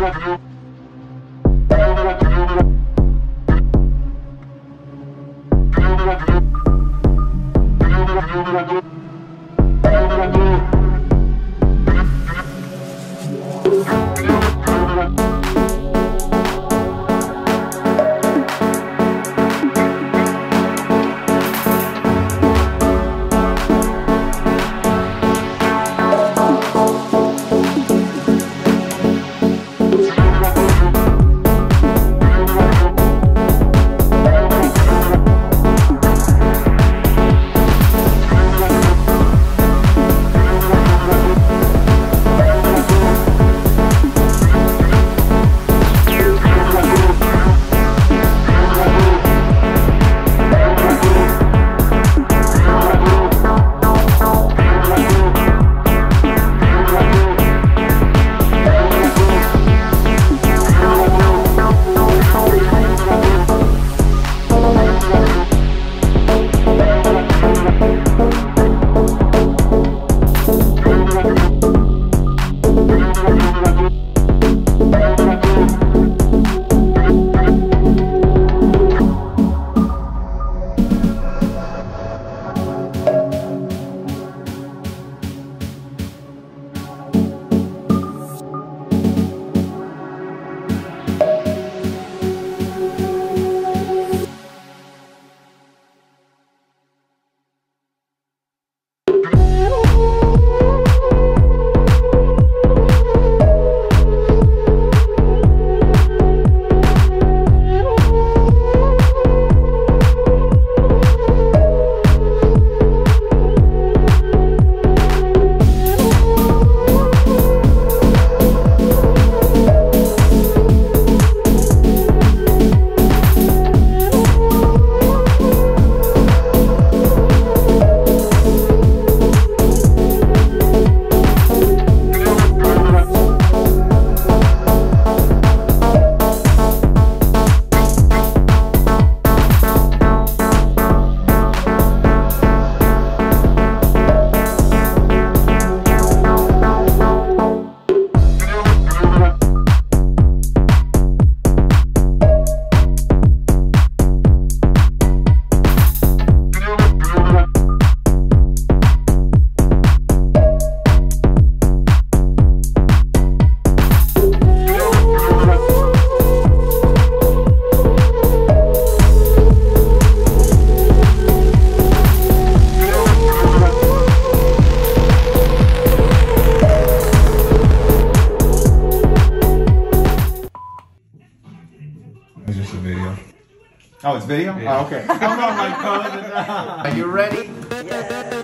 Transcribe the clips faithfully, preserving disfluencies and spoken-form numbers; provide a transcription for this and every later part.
Oh, it's video? Yeah. Oh, okay. I'm on my phone. Are you ready? Yeah.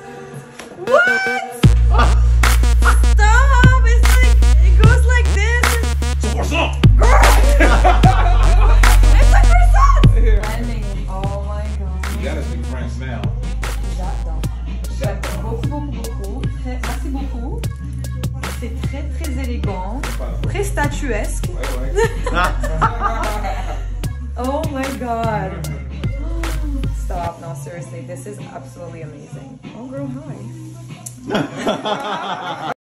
What? Stop! It's like, it goes like this. C'est pour ça! It's a croissant! Annie, oh my god. You gotta speak French now. J'adore. J'adore beaucoup, beaucoup, beaucoup. Très, merci beaucoup. C'est très, très élégant. Très statuesque. Ouais, ouais. Oh my god. Stop. No, seriously. This is absolutely amazing. Oh, girl, hi.